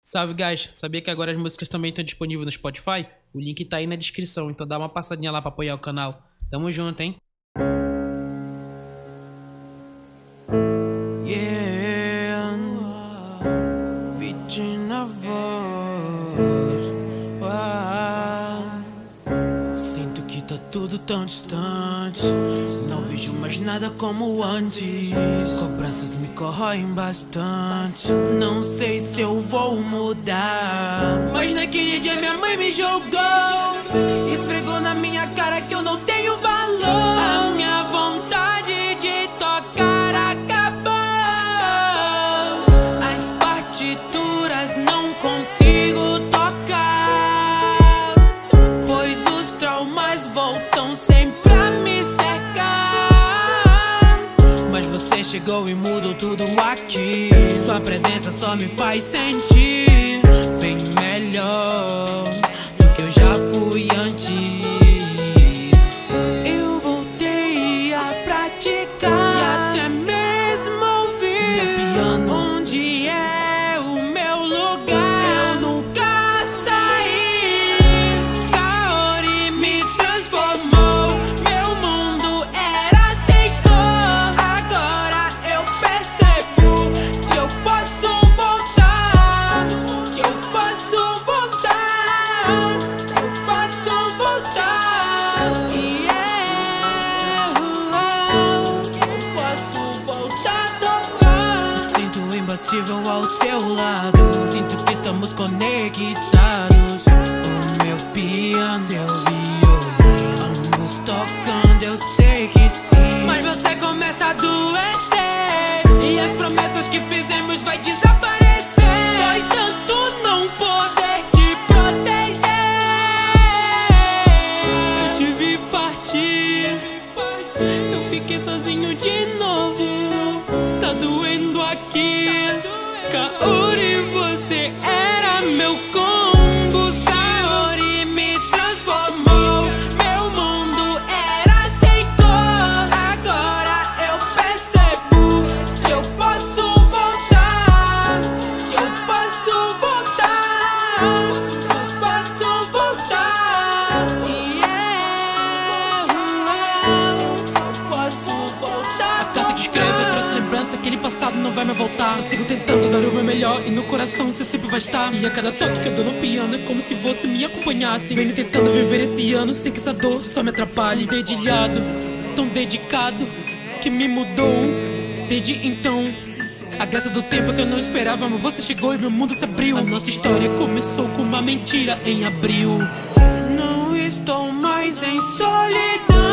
Salve, guys! Sabia que agora as músicas também estão disponíveis no Spotify? O link tá aí na descrição, então dá uma passadinha lá pra apoiar o canal. Tamo junto, hein? Yeah, vídeo na voz. Sinto que tá tudo tão distante. Não vejo mais nada como antes. Cobranças me corroem bastante. Não sei se eu vou mudar, mas naquele dia minha mãe me jogou, esfregou na minha cara que eu não tenho valor. A minha vontade de tocar acabou. As partituras não consigo tocar, pois os traumas voltam sempre a me cercar. Mas você chegou e mudou tudo aqui. Sua presença só me faz sentir bem melhor do que eu já fui antes. Eu voltei a praticar e até mesmo ouvir meu piano. Onde é o meu lugar? Eu nunca saí. Kaori me transformou, meu mundo era sem cor. Agora eu percebo que eu posso voltar, que eu posso voltar, que eu posso voltar. E eu posso voltar a tocar. Me sinto imbatível ao seu lado. Sinto que estamos conectados. O meu piano, seu violino, ambos tocando, eu sei que sim. Mas você começa a adoecer e as promessas que fizemos vai desaparecer. Dói tanto não poder te proteger. Eu te vi partir, eu fiquei sozinho de novo. Tá doendo aqui. Kaori, você era meu combustível. Kaori me transformou, meu mundo era sem cor. Agora eu percebo que eu posso voltar, que eu posso voltar, que eu posso voltar. E eu posso voltar. A carta que escrevo eu trouxe lembrança, aquele passado não vai mais voltar. Só sigo tentando dar o meu melhor e no coração você sempre vai estar. E a cada toque que eu dou no piano é como se você me acompanhasse. Venho tentando viver esse ano sem que essa dor só me atrapalhe. Dedilhado, tão dedicado, que me mudou desde então. A graça do tempo que eu não esperava, mas você chegou e meu mundo se abriu. A nossa história começou com uma mentira em abril. Não estou mais em solidão.